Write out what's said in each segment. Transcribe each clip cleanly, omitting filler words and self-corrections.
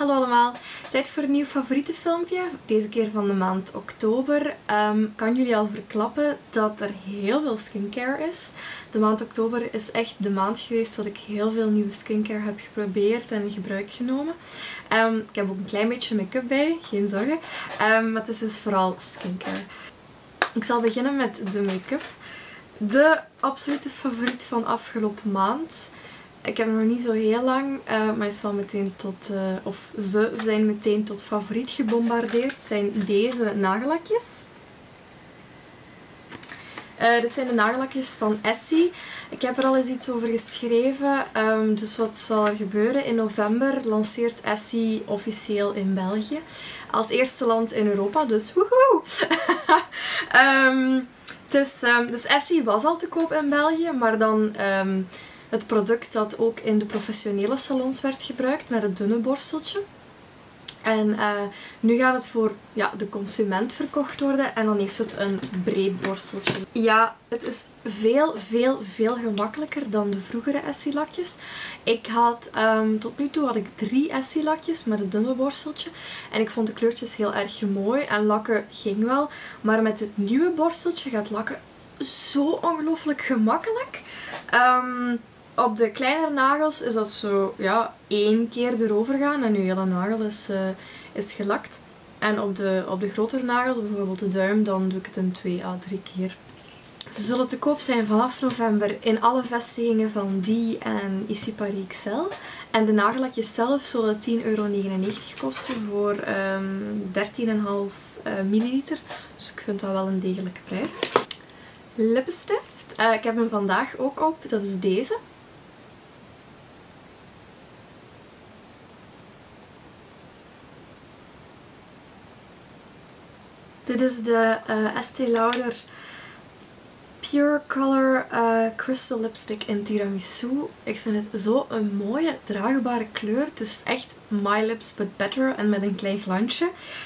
Hallo allemaal, tijd voor een nieuw favoriete filmpje, deze keer van de maand oktober. Kan jullie al verklappen dat er heel veel skincare is. De maand oktober is echt de maand geweest dat ik heel veel nieuwe skincare heb geprobeerd en in gebruik genomen. Ik heb ook een klein beetje make-up bij, geen zorgen. Maar het is dus vooral skincare. Ik zal beginnen met de make-up. De absolute favoriet van afgelopen maand. Ik heb hem nog niet zo heel lang, maar is wel meteen ze zijn meteen tot favoriet gebombardeerd. Zijn deze nagellakjes. Dit zijn de nagellakjes van Essie. Ik heb er al eens iets over geschreven. Dus wat zal er gebeuren? In november lanceert Essie officieel in België. Als eerste land in Europa, dus woehoe! Dus Essie was al te koop in België, maar dan het product dat ook in de professionele salons werd gebruikt met het dunne borsteltje. En nu gaat het voor de consument verkocht worden en dan heeft het een breed borsteltje. Ja, het is veel gemakkelijker dan de vroegere Essie lakjes. Tot nu toe had ik 3 Essie lakjes met het dunne borsteltje. En ik vond de kleurtjes heel erg mooi en lakken ging wel. Maar met het nieuwe borsteltje gaat lakken zo ongelooflijk gemakkelijk. Op de kleinere nagels is dat zo 1 keer erover gaan en je hele nagel is gelakt. En op de grotere nagel, bijvoorbeeld de duim, dan doe ik het in 2 à 3 keer. Ze zullen te koop zijn vanaf november in alle vestigingen van Die en Ici Paris XL. En de nagellakjes zelf zullen €10,99 kosten voor 13,5 milliliter. Dus ik vind dat wel een degelijke prijs. Lippenstift. Ik heb hem vandaag ook op. Dat is deze. Dit is de Estée Lauder Pure Color Crystal Lipstick in Tiramisu. Ik vind het zo een mooie, draagbare kleur. Het is echt My Lips But Better en met een klein glansje.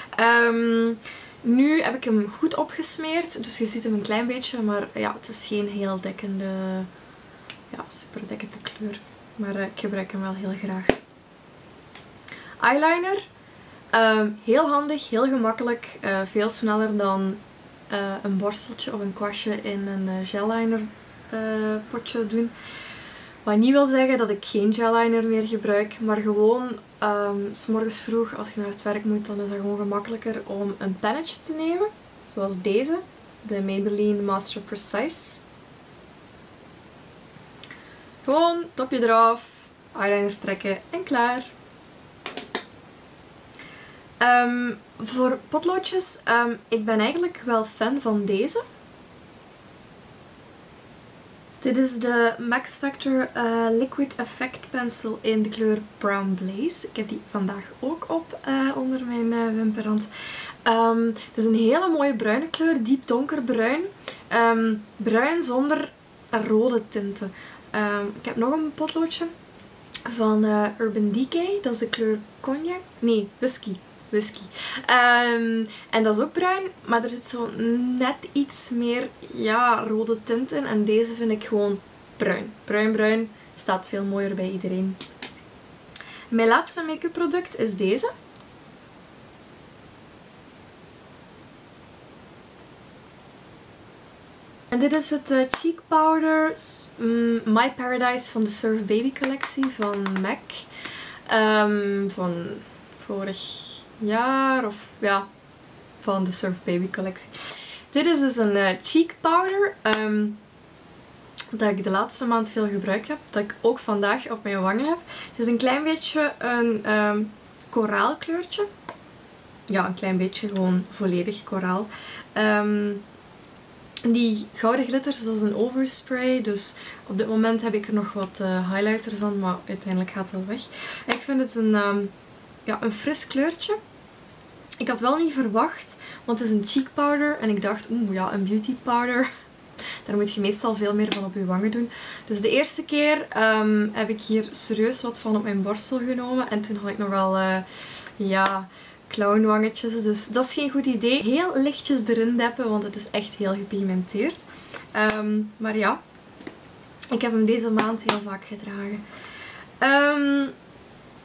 Nu heb ik hem goed opgesmeerd, dus je ziet hem een klein beetje, maar het is geen heel dekkende, super dekkende kleur. Maar ik gebruik hem wel heel graag. Eyeliner. Heel handig, heel gemakkelijk, veel sneller dan een borsteltje of een kwastje in een gelliner potje doen. Wat niet wil zeggen dat ik geen gelliner meer gebruik, maar gewoon 's morgens vroeg als je naar het werk moet, dan is het gewoon gemakkelijker om een pennetje te nemen. Zoals deze, de Maybelline Master Precise. Gewoon topje eraf, eyeliner trekken en klaar. Voor potloodjes, ik ben eigenlijk wel fan van deze. Dit is de Max Factor Liquid Effect Pencil in de kleur Brown Blaze. Ik heb die vandaag ook op onder mijn wimperrand. Het is een hele mooie bruine kleur, diep donkerbruin. Bruin zonder rode tinten. Ik heb nog een potloodje van Urban Decay. Dat is de kleur cognac. Nee, whisky. En dat is ook bruin, maar er zit zo net iets meer rode tint in. En deze vind ik gewoon bruin. Bruin staat veel mooier bij iedereen. Mijn laatste make-up product is deze. En dit is het Cheek Powder My Paradise van de Surf Baby collectie van MAC. Van vorig jaar van de Surf Baby collectie. Dit is dus een cheek powder dat ik de laatste maand veel gebruikt heb. Dat ik ook vandaag op mijn wangen heb. Het is een klein beetje een koraalkleurtje. Ja, een klein beetje, gewoon volledig koraal. Die gouden glitters, dat is een overspray. Dus op dit moment heb ik er nog wat highlighter van, maar uiteindelijk gaat het al weg. En ik vind het een fris kleurtje. Ik had wel niet verwacht, want het is een cheek powder. En ik dacht, een beauty powder. Daar moet je meestal veel meer van op je wangen doen. Dus de eerste keer heb ik hier serieus wat van op mijn borstel genomen. En toen had ik nogal, clownwangetjes. Dus dat is geen goed idee. Heel lichtjes erin deppen, want het is echt heel gepigmenteerd. Maar ja, ik heb hem deze maand heel vaak gedragen.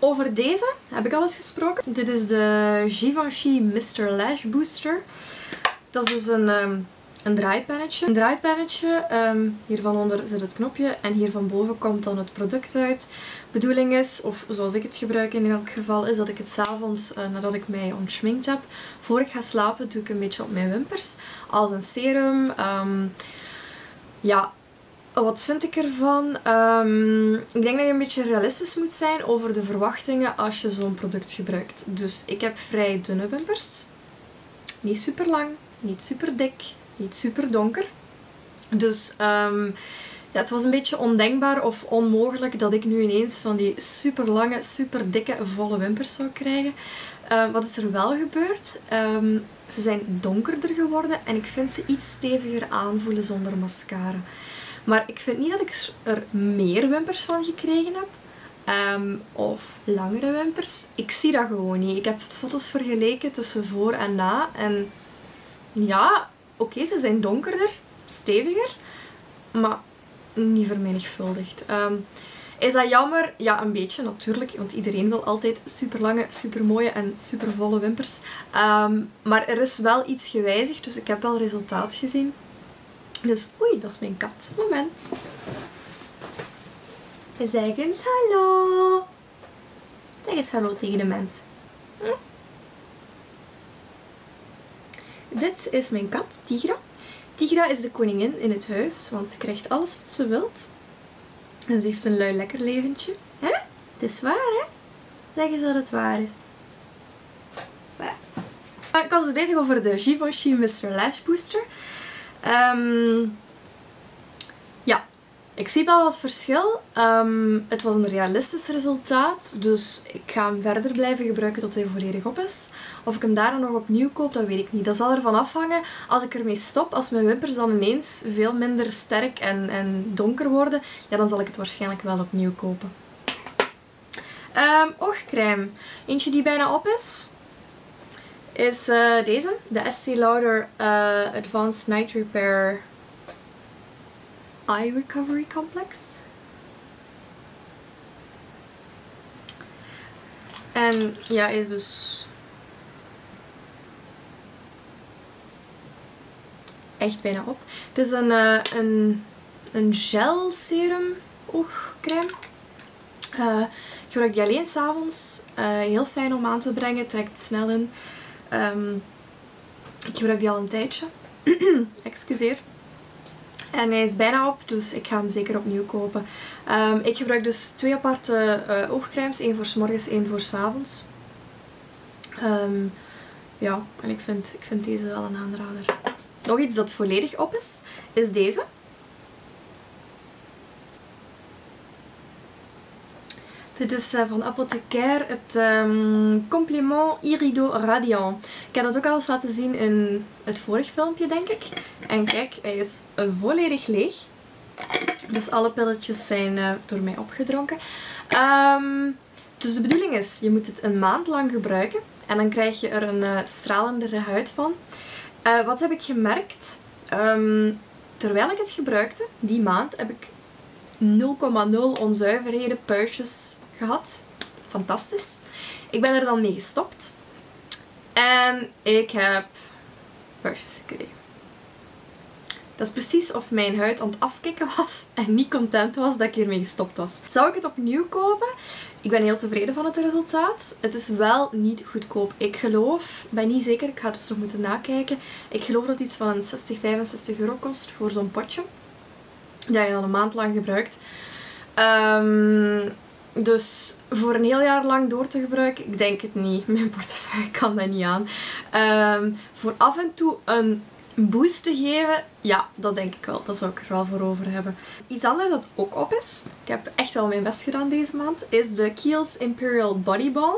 Over deze heb ik al eens gesproken. Dit is de Givenchy Mr. Lash Booster. Dat is dus een draaipennetje. Een draaipennetje, hiervan onder zit het knopje en hier van boven komt dan het product uit. Bedoeling is, of zoals ik het gebruik in elk geval, is dat ik het 's avonds nadat ik mij ontschminkt heb, voor ik ga slapen, doe ik een beetje op mijn wimpers. Als een serum. Ja, wat vind ik ervan? Ik denk dat je een beetje realistisch moet zijn over de verwachtingen als je zo'n product gebruikt. Dus ik heb vrij dunne wimpers. Niet super lang, niet super dik, niet super donker. Dus ja, het was een beetje ondenkbaar of onmogelijk dat ik nu ineens van die super lange, super dikke, volle wimpers zou krijgen. Wat is er wel gebeurd? Ze zijn donkerder geworden en ik vind ze iets steviger aanvoelen zonder mascara. Maar ik vind niet dat ik er meer wimpers van gekregen heb. Of langere wimpers. Ik zie dat gewoon niet. Ik heb foto's vergeleken tussen voor en na. En ja, oké, ze zijn donkerder, steviger. Maar niet vermenigvuldigd. Is dat jammer? Ja, een beetje natuurlijk. Want iedereen wil altijd super lange, super mooie en super volle wimpers. Maar er is wel iets gewijzigd. Dus ik heb wel resultaat gezien. Dus oei, dat is mijn kat. Moment. Zeg eens hallo. Zeg eens hallo tegen de mens. Dit is mijn kat, Tigra. Tigra is de koningin in het huis, want ze krijgt alles wat ze wilt. En ze heeft een lui lekker leventje. Hè? Het is waar, hè? Zeg eens dat het waar is. Ik was dus bezig over de Givenchy Mr. Lash Booster. Ja, ik zie wel wat verschil. Het was een realistisch resultaat, dus ik ga hem verder blijven gebruiken tot hij volledig op is. Of ik hem daarna nog opnieuw koop, dat weet ik niet. Dat zal ervan afhangen als ik ermee stop. Als mijn wimpers dan ineens veel minder sterk en donker worden, ja, dan zal ik het waarschijnlijk wel opnieuw kopen. Oogcrème. Eentje die bijna op is deze. De Estee Lauder Advanced Night Repair Eye Recovery Complex. En ja, is dus echt bijna op. Het is een gel serum oogcrème. Ik gebruik die alleen 's avonds. Heel fijn om aan te brengen. Trekt snel in. Ik gebruik die al een tijdje. Excuseer. En hij is bijna op, dus ik ga hem zeker opnieuw kopen. Ik gebruik dus 2 aparte oogcremes. 1 voor 's morgens, 1 voor 's avonds. Ja, en ik vind deze wel een aanrader. Nog iets dat volledig op is deze. Dit is van Apothecaire het Complément Irido Radiant. Ik heb dat ook al eens laten zien in het vorige filmpje, denk ik. En kijk, hij is volledig leeg. Dus alle pilletjes zijn door mij opgedronken. Dus de bedoeling is, je moet het een maand lang gebruiken. En dan krijg je er een stralendere huid van. Wat heb ik gemerkt? Terwijl ik het gebruikte, die maand, heb ik 0,0 onzuiverheden, puistjes gehad. Fantastisch. Ik ben er dan mee gestopt. En ik heb puistjes gekregen. Dat is precies of mijn huid aan het afkicken was en niet content was dat ik hiermee gestopt was. Zou ik het opnieuw kopen? Ik ben heel tevreden van het resultaat. Het is wel niet goedkoop. Ik geloof, ben niet zeker, ik ga het dus nog moeten nakijken. Ik geloof dat het iets van een 60, 65 euro kost voor zo'n potje. Dat je dan een maand lang gebruikt. Dus voor een heel jaar lang door te gebruiken, ik denk het niet. Mijn portefeuille kan dat niet aan. Voor af en toe een boost te geven, ja, dat denk ik wel. Dat zou ik er wel voor over hebben. Iets anders dat ook op is, ik heb echt wel mijn best gedaan deze maand, is de Kiehl's Imperial Body Balm.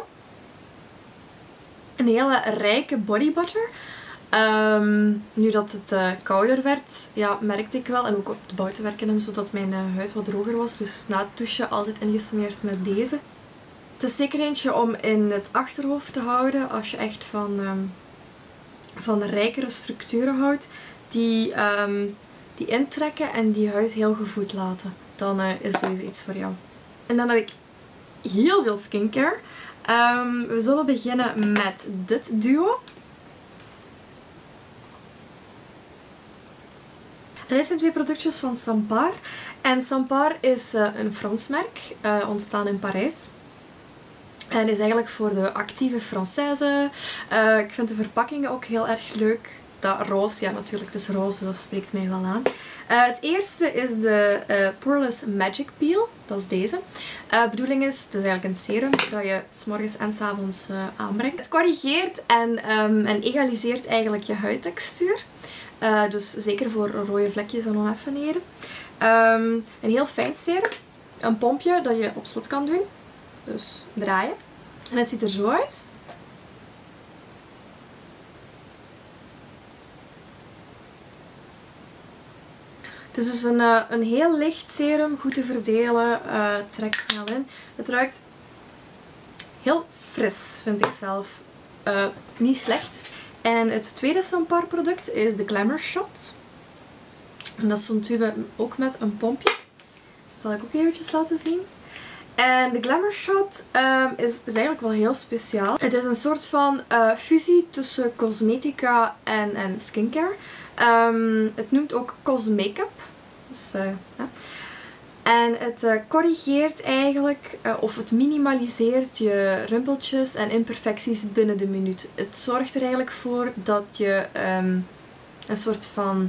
Een hele rijke body butter. Nu dat het kouder werd, ja, merkte ik wel, en ook op de buitenwerken en zo, dat mijn huid wat droger was. Dus na het douchen altijd ingesmeerd met deze. Het is zeker eentje om in het achterhoofd te houden als je echt van de rijkere structuren houdt. Die intrekken en die huid heel gevoed laten. Dan is deze iets voor jou. En dan heb ik heel veel skincare. We zullen beginnen met dit duo. Dit zijn twee productjes van Sampar. En Sampar is een Frans merk, ontstaan in Parijs. En is eigenlijk voor de actieve Française. Ik vind de verpakkingen ook heel erg leuk. Dat roze, ja natuurlijk, het is roze, dat spreekt mij wel aan. Het eerste is de Poreless Magic Peel. Dat is deze. De bedoeling is, het is eigenlijk een serum dat je 's morgens en 's avonds aanbrengt. Het corrigeert en egaliseert eigenlijk je huidtextuur. Dus zeker voor rode vlekjes en oneffenheden. Een heel fijn serum. Een pompje dat je op slot kan doen. Dus draaien. En het ziet er zo uit. Het is dus een heel licht serum, goed te verdelen, trekt snel in. Het ruikt heel fris, vind ik zelf. Niet slecht. En het tweede Sampar product is de Glamour Shot. En dat is zo'n tube ook met een pompje. Dat zal ik ook eventjes laten zien. En de Glamour Shot is eigenlijk wel heel speciaal. Het is een soort van fusie tussen cosmetica en skincare. Het noemt ook Cosmakeup. Dus, ja. En het corrigeert eigenlijk, of het minimaliseert je rimpeltjes en imperfecties binnen de minuut. Het zorgt er eigenlijk voor dat je een soort van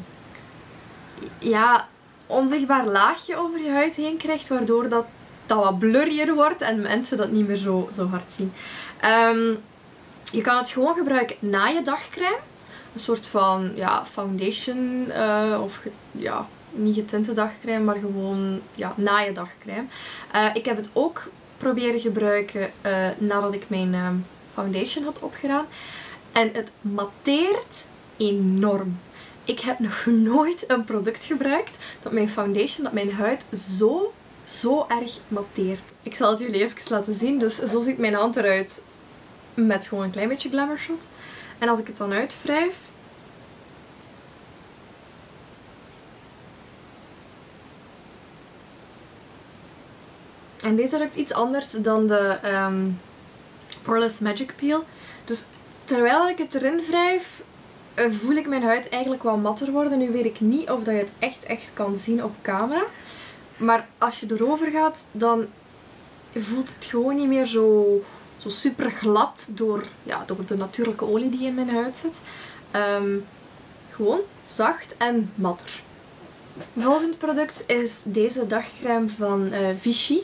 onzichtbaar laagje over je huid heen krijgt, waardoor dat wat blurrier wordt en mensen dat niet meer zo hard zien. Je kan het gewoon gebruiken na je dagcrème. Een soort van foundation of niet getinte dagcrème, maar gewoon na je dagcrème. Ik heb het ook proberen gebruiken nadat ik mijn foundation had opgedaan. En het matteert enorm. Ik heb nog nooit een product gebruikt dat mijn foundation, dat mijn huid zo erg matteert. Ik zal het jullie even laten zien. Dus zo ziet mijn hand eruit met gewoon een klein beetje Glamour Shot. En als ik het dan uitwrijf, en deze ruikt iets anders dan de Poreless Magic Peel. Dus terwijl ik het erin wrijf, voel ik mijn huid eigenlijk wel matter worden. Nu weet ik niet of dat je het echt kan zien op camera. Maar als je erover gaat, dan voelt het gewoon niet meer zo super glad door de natuurlijke olie die in mijn huid zit. Gewoon zacht en matter. Volgend product is deze dagcrème van Vichy.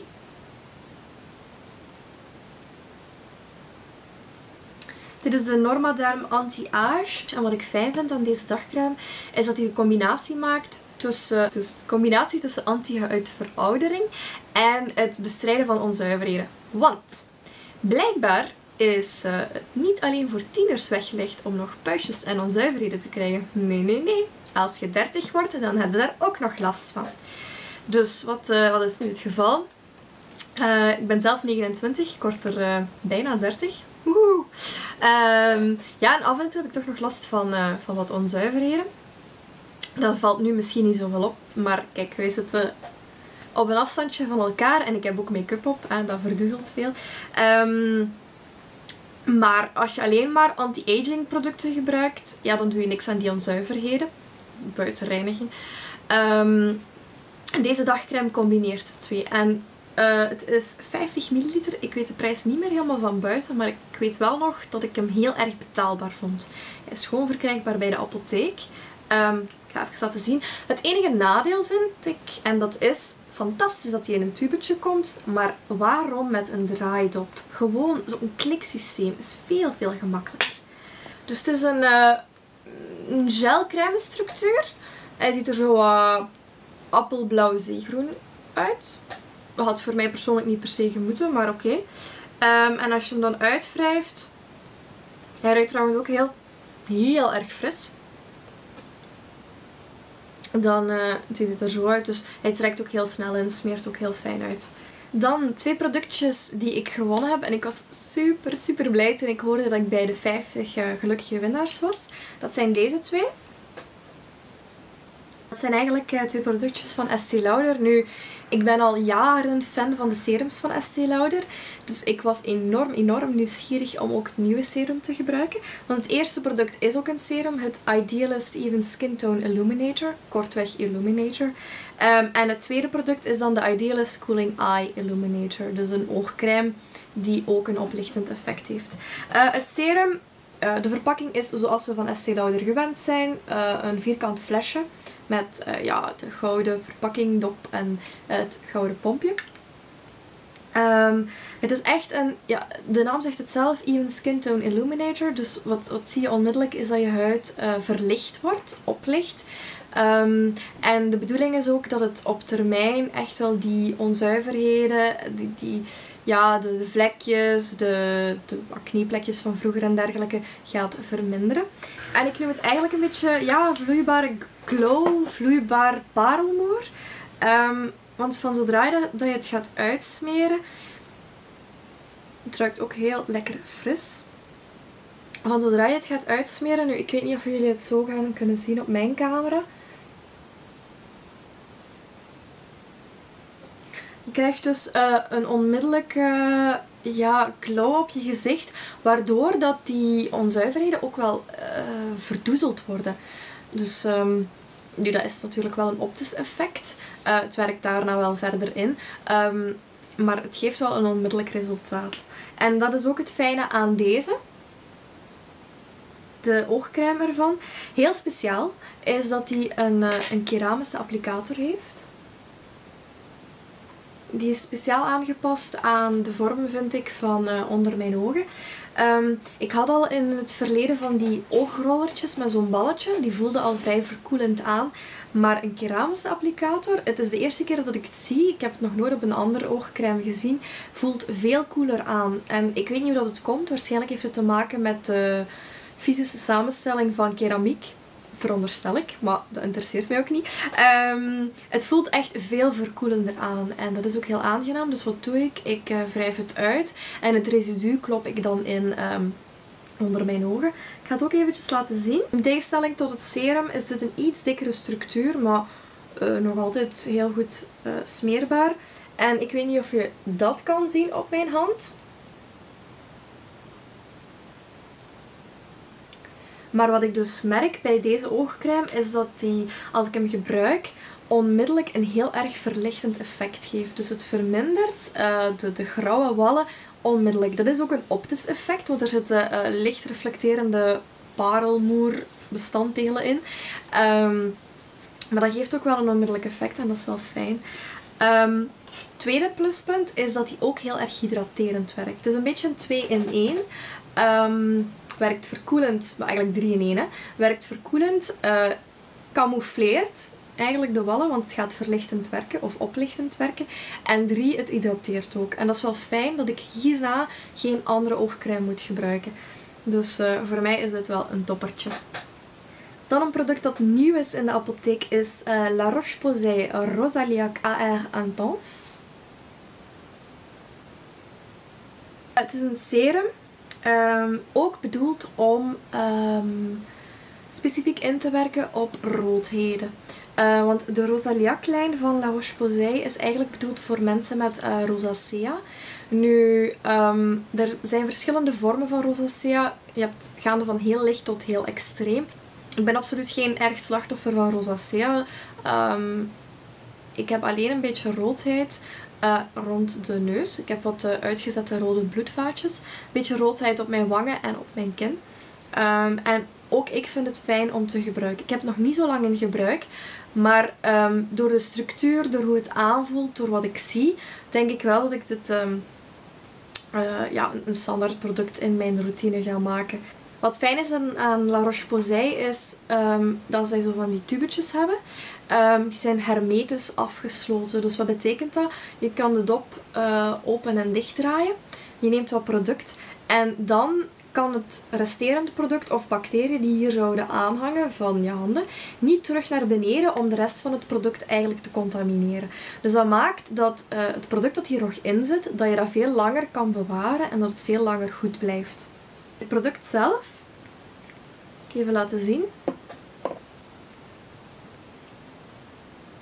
Dit is de Normaderm Anti-Age. En wat ik fijn vind aan deze dagcrème is dat hij een combinatie maakt tussen anti-huidveroudering en het bestrijden van onzuiverheden. Want blijkbaar is het niet alleen voor tieners weggelegd om nog puistjes en onzuiverheden te krijgen. Nee. Als je 30 wordt, dan heb je daar ook nog last van. Dus wat is nu het geval? Ik ben zelf 29, ik word er bijna 30. Woehoe! En af en toe heb ik toch nog last van wat onzuiverheden. Dat valt nu misschien niet zoveel op, maar kijk, wij zitten op een afstandje van elkaar en ik heb ook make-up op en dat verduizelt veel. Maar als je alleen maar anti-aging producten gebruikt, dan doe je niks aan die onzuiverheden, buiten reiniging. Deze dagcrème combineert de twee. En het is 50 milliliter. Ik weet de prijs niet meer helemaal van buiten, maar ik weet wel nog dat ik hem heel erg betaalbaar vond. Hij is gewoon verkrijgbaar bij de apotheek. Ik ga even laten zien. Het enige nadeel vind ik, en dat is fantastisch dat hij in een tubetje komt, maar waarom met een draaidop? Gewoon zo'n kliksysteem is veel gemakkelijker. Dus het is een gelcrème structuur. Hij ziet er zo appelblauw zeegroen uit. Dat had voor mij persoonlijk niet per se gemoeten, maar oké. En als je hem dan uitwrijft, hij ruikt trouwens ook heel erg fris. Dan ziet het er zo uit. Dus hij trekt ook heel snel in, smeert ook heel fijn uit. Dan 2 productjes die ik gewonnen heb. En ik was super blij toen ik hoorde dat ik bij de 50 gelukkige winnaars was. Dat zijn deze 2. Dat zijn eigenlijk twee productjes van Estée Lauder. Nu, ik ben al jaren fan van de serums van Estée Lauder. Dus ik was enorm nieuwsgierig om ook een nieuwe serum te gebruiken. Want het eerste product is ook een serum. Het Idealist Even Skin Tone Illuminator. Kortweg Illuminator. En het tweede product is dan de Idealist Cooling Eye Illuminator. Dus een oogcrème die ook een oplichtend effect heeft. Het serum, de verpakking is zoals we van Estée Lauder gewend zijn. Een vierkant flesje. Met de gouden verpakking, dop en het gouden pompje. Het is echt een, de naam zegt het zelf, Even Skin Tone Illuminator. Dus wat zie je onmiddellijk is dat je huid verlicht wordt, oplicht. En de bedoeling is ook dat het op termijn echt wel die onzuiverheden, de vlekjes, de acneplekjes van vroeger en dergelijke gaat verminderen. En ik noem het eigenlijk een beetje vloeibare glow, vloeibaar parelmoer. Want van zodra dat je het gaat uitsmeren, het ruikt ook heel lekker fris. Van zodra je het gaat uitsmeren, nu ik weet niet of jullie het zo gaan kunnen zien op mijn camera. Je krijgt dus een onmiddellijke glow op je gezicht, waardoor dat die onzuiverheden ook wel verdoezeld worden. Dus nu, dat is natuurlijk wel een optisch effect. Het werkt daarna wel verder in. Maar het geeft wel een onmiddellijk resultaat. En dat is ook het fijne aan deze. De oogcrème ervan. Heel speciaal is dat die een keramische applicator heeft. Die is speciaal aangepast aan de vorm, vind ik, van onder mijn ogen. Ik had al in het verleden van die oogrollertjes met zo'n balletje. Die voelden al vrij verkoelend aan. Maar een keramische applicator, het is de eerste keer dat ik het zie. Ik heb het nog nooit op een andere oogcrème gezien. Voelt veel koeler aan. En ik weet niet hoe dat het komt. Waarschijnlijk heeft het te maken met de fysische samenstelling van keramiek. Veronderstel ik, maar dat interesseert mij ook niet. Het voelt echt veel verkoelender aan en dat is ook heel aangenaam. Dus wat doe ik? Ik wrijf het uit en het residu klop ik dan in onder mijn ogen. Ik ga het ook eventjes laten zien. In tegenstelling tot het serum is dit een iets dikkere structuur, maar nog altijd heel goed smeerbaar. En ik weet niet of je dat kan zien op mijn hand. Maar wat ik dus merk bij deze oogcrème is dat die, als ik hem gebruik, onmiddellijk een heel erg verlichtend effect geeft. Dus het vermindert de grauwe wallen onmiddellijk. Dat is ook een optisch effect, want er zitten licht reflecterende parelmoer bestanddelen in. Maar dat geeft ook wel een onmiddellijk effect en dat is wel fijn. Tweede pluspunt is dat hij ook heel erg hydraterend werkt. Het is een beetje een 2-in-1. Werkt verkoelend, maar eigenlijk 3-in-1. Werkt verkoelend, camoufleert eigenlijk de wallen, want het gaat verlichtend werken of oplichtend werken. En 3, het hydrateert ook. En dat is wel fijn dat ik hierna geen andere oogcrème moet gebruiken. Dus voor mij is dit wel een toppertje. Dan een product dat nieuw is in de apotheek is La Roche-Posay Rosaliac AR Intense. Het is een serum. Ook bedoeld om specifiek in te werken op roodheden. Want de Rosaliac-lijn van La Roche-Posay is eigenlijk bedoeld voor mensen met rosacea. Nu, er zijn verschillende vormen van rosacea. Je hebt gaande van heel licht tot heel extreem. Ik ben absoluut geen erg slachtoffer van rosacea. Ik heb alleen een beetje roodheid rond de neus. Ik heb wat uitgezette rode bloedvaatjes. Een beetje roodheid op mijn wangen en op mijn kin. En ook ik vind het fijn om te gebruiken. Ik heb het nog niet zo lang in gebruik. Maar door de structuur, door hoe het aanvoelt, door wat ik zie, denk ik wel dat ik dit een standaard product in mijn routine ga maken. Wat fijn is aan La Roche-Posay is dat zij zo van die tubetjes hebben. Die zijn hermetisch afgesloten. Dus wat betekent dat? Je kan de dop open en dicht draaien. Je neemt wat product en dan kan het resterende product of bacteriën die hier zouden aanhangen van je handen niet terug naar beneden om de rest van het product eigenlijk te contamineren. Dus dat maakt dat het product dat hier nog in zit, dat je dat veel langer kan bewaren en dat het veel langer goed blijft. Het product zelf, even laten zien.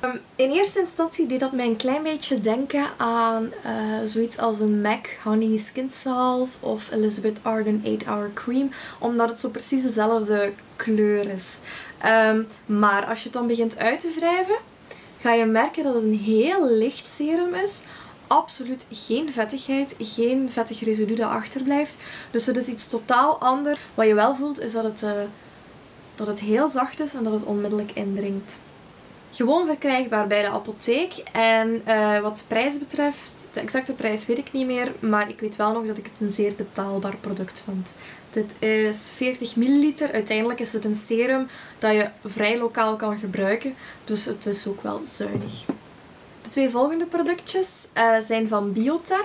In eerste instantie deed dat mij een klein beetje denken aan zoiets als een MAC Honey Skin Salve of Elizabeth Arden 8 Hour Cream, omdat het zo precies dezelfde kleur is. Maar als je het dan begint uit te wrijven, ga je merken dat het een heel licht serum is. Absoluut geen vettigheid, geen vettig residu dat achterblijft. Dus het is iets totaal anders. Wat je wel voelt is dat het heel zacht is en dat het onmiddellijk indringt. Gewoon verkrijgbaar bij de apotheek. En wat de prijs betreft, de exacte prijs weet ik niet meer. Maar ik weet wel nog dat ik het een zeer betaalbaar product vond. Dit is 40 milliliter. Uiteindelijk is het een serum dat je vrij lokaal kan gebruiken. Dus het is ook wel zuinig. De twee volgende productjes zijn van Biotherm.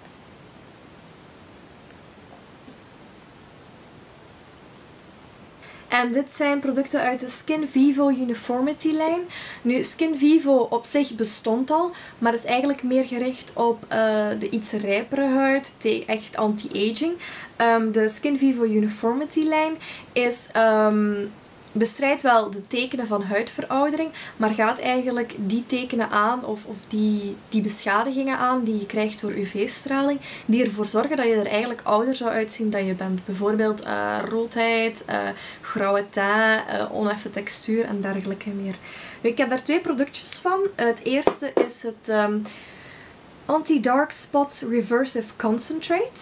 En dit zijn producten uit de Skin Vivo Uniformity lijn. Nu, Skin Vivo op zich bestond al, maar is eigenlijk meer gericht op de iets rijpere huid, echt anti-aging. De Skin Vivo Uniformity lijn is... bestrijdt wel de tekenen van huidveroudering, maar gaat eigenlijk die tekenen aan of die beschadigingen aan die je krijgt door UV-straling, die ervoor zorgen dat je er eigenlijk ouder zou uitzien dan je bent. Bijvoorbeeld roodheid, grauwe teint, oneffen textuur en dergelijke meer. Nu, ik heb daar twee productjes van. Het eerste is het Anti-Dark Spots Reversive Concentrate.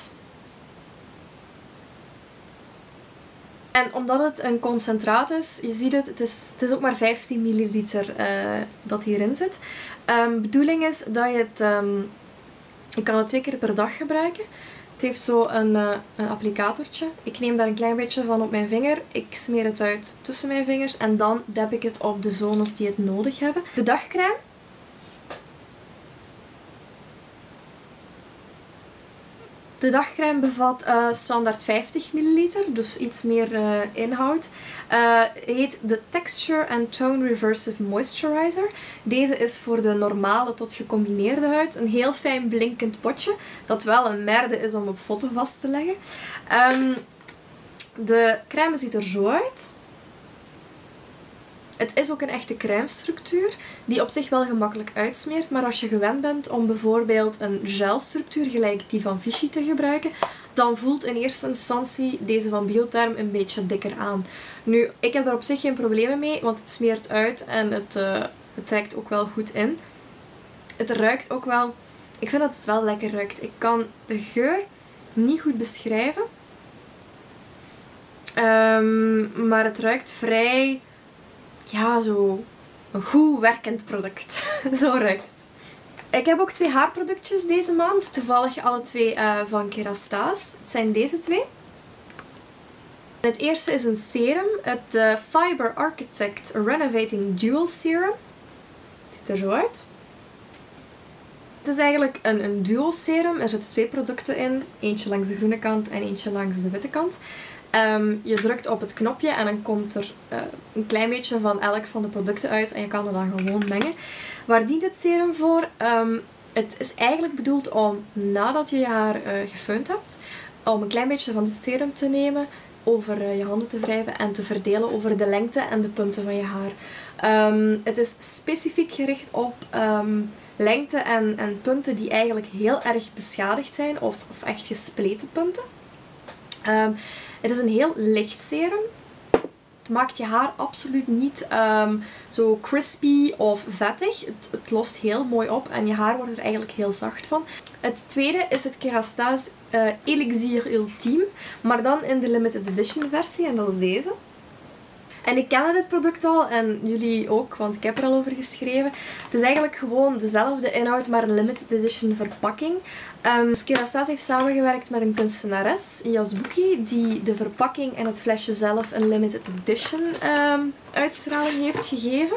En omdat het een concentraat is, je ziet het is ook maar 15 milliliter dat hierin zit. De bedoeling is dat je het... je kan het 2 keer per dag gebruiken. Het heeft zo een applicatortje. Ik neem daar een klein beetje van op mijn vinger. Ik smeer het uit tussen mijn vingers en dan dab ik het op de zones die het nodig hebben. De dagcrème. De dagcrème bevat standaard 50 milliliter, dus iets meer inhoud. Heet de Texture and Tone Reversive Moisturizer. Deze is voor de normale tot gecombineerde huid. Een heel fijn blinkend potje, dat wel een merde is om op foto vast te leggen. De crème ziet er zo uit. Het is ook een echte crème structuur die op zich wel gemakkelijk uitsmeert, maar als je gewend bent om bijvoorbeeld een gelstructuur gelijk die van Vichy te gebruiken, dan voelt in eerste instantie deze van Biotherm een beetje dikker aan. Nu, ik heb daar op zich geen problemen mee, want het smeert uit en het trekt ook wel goed in. Het ruikt ook wel... Ik vind dat het wel lekker ruikt. Ik kan de geur niet goed beschrijven, maar het ruikt vrij... Ja, zo een goed werkend product. Zo ruikt het. Ik heb ook twee haarproductjes deze maand. Toevallig alle twee van Kerastase. Het zijn deze twee. Het eerste is een serum. Het Fiber Architect Renovating Dual Serum. Het ziet er zo uit. Het is eigenlijk een duo serum. Er zitten twee producten in. Eentje langs de groene kant en eentje langs de witte kant. Je drukt op het knopje en dan komt er een klein beetje van elk van de producten uit en je kan het dan gewoon mengen. Waar dient het serum voor? Het is eigenlijk bedoeld om nadat je je haar gefeund hebt, om een klein beetje van het serum te nemen, over je handen te wrijven en te verdelen over de lengte en de punten van je haar. Het is specifiek gericht op lengte en punten die eigenlijk heel erg beschadigd zijn of echt gespleten punten. Het is een heel licht serum. Het maakt je haar absoluut niet zo crispy of vettig. Het lost heel mooi op en je haar wordt er eigenlijk heel zacht van. Het tweede is het Kerastase Elixir Ultime, maar dan in de limited edition versie en dat is deze. En ik ken dit product al en jullie ook, want ik heb er al over geschreven. Het is eigenlijk gewoon dezelfde inhoud, maar een limited edition verpakking. Kerastase heeft samengewerkt met een kunstenares, Yazbuki, die de verpakking en het flesje zelf een limited edition uitstraling heeft gegeven.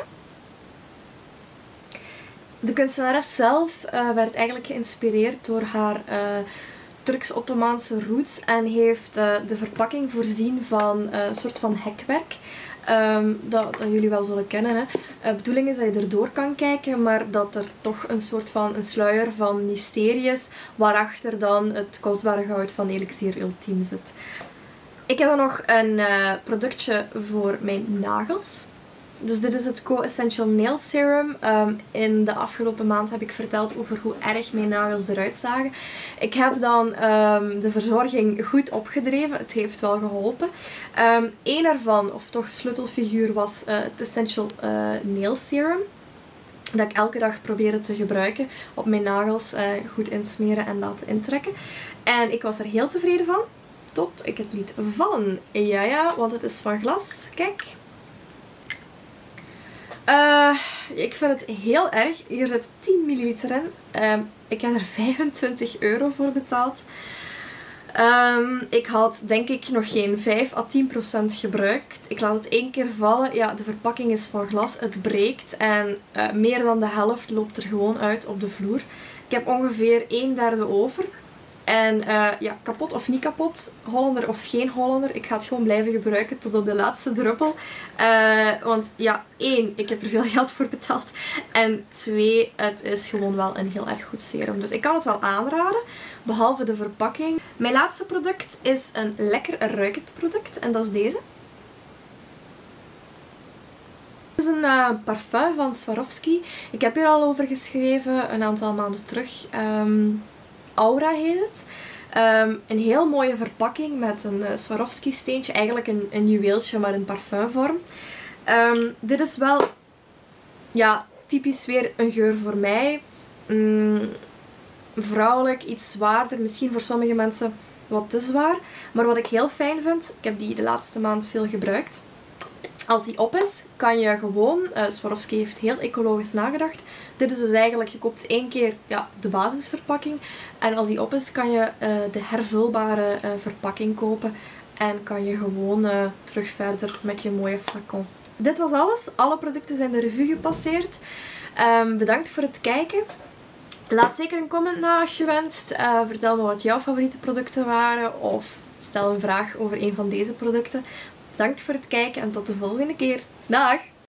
De kunstenares zelf werd eigenlijk geïnspireerd door haar Turks-Ottomaanse roots en heeft de verpakking voorzien van een soort van hekwerk. Dat jullie wel zullen kennen. Hè. De bedoeling is dat je erdoor kan kijken, maar dat er toch een soort van een sluier van mysterie is, waarachter dan het kostbare goud van Elixir Ultime zit. Ik heb dan nog een productje voor mijn nagels. Dus dit is het Co-Essential Nail Serum. In de afgelopen maand heb ik verteld over hoe erg mijn nagels eruit zagen. Ik heb dan de verzorging goed opgedreven. Het heeft wel geholpen. Eén ervan, of toch sleutelfiguur, was het Essential Nail Serum. Dat ik elke dag probeerde te gebruiken op mijn nagels. Goed insmeren en laten intrekken. En ik was er heel tevreden van. Tot ik het liet vallen. Ja, want het is van glas. Kijk. Ik vind het heel erg. Hier zit 10 milliliter in. Ik heb er 25 euro voor betaald. Ik had denk ik nog geen 5 à 10% gebruikt. Ik laat het 1 keer vallen. Ja, de verpakking is van glas. Het breekt en meer dan de helft loopt er gewoon uit op de vloer. Ik heb ongeveer 1/3 over. En ja, kapot of niet kapot, Hollander of geen Hollander, ik ga het gewoon blijven gebruiken tot op de laatste druppel. Want ja, 1, ik heb er veel geld voor betaald. En 2, het is gewoon wel een heel erg goed serum. Dus ik kan het wel aanraden, behalve de verpakking. Mijn laatste product is een lekker ruikend product en dat is deze. Het is een parfum van Swarovski. Ik heb hier al over geschreven een aantal maanden terug. Aura heet het. Een heel mooie verpakking met een Swarovski steentje. Eigenlijk een juweeltje, maar in parfumvorm. Dit is wel ja, typisch weer een geur voor mij. Vrouwelijk, iets zwaarder. Misschien voor sommige mensen wat te zwaar. Maar wat ik heel fijn vind, ik heb die de laatste maand veel gebruikt. Als die op is, kan je gewoon, Swarovski heeft heel ecologisch nagedacht. Dit is dus eigenlijk, je koopt 1 keer ja, de basisverpakking. En als die op is, kan je de hervulbare verpakking kopen. En kan je gewoon terug verder met je mooie flacon. Dit was alles. Alle producten zijn de revue gepasseerd. Bedankt voor het kijken. Laat zeker een comment na als je wenst. Vertel me wat jouw favoriete producten waren. Of stel een vraag over een van deze producten. Bedankt voor het kijken en tot de volgende keer. Dag!